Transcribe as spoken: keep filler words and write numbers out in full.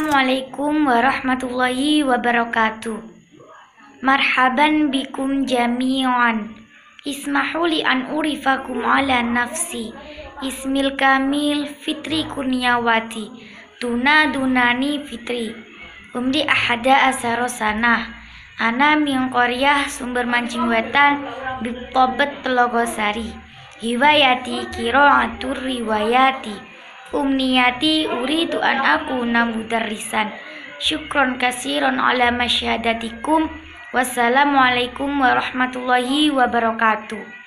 Assalamualaikum warahmatullahi wabarakatuh. Marhaban bikum jami'an. Ismahu li an urifakum ala nafsi. Ismil kamil Fitri Kurniawati. Tuna dunani Fitri. Umri ahada asaro sanah. Ana min Koryah Sumber Mancing Wetan Biptobet Telogosari. Hiwayati kiraatur riwayati. Umniyati uridu an aku namudarrisan. Syukron kasiron ala masyadatikum. Wassalamualaikum warahmatullahi wabarakatuh.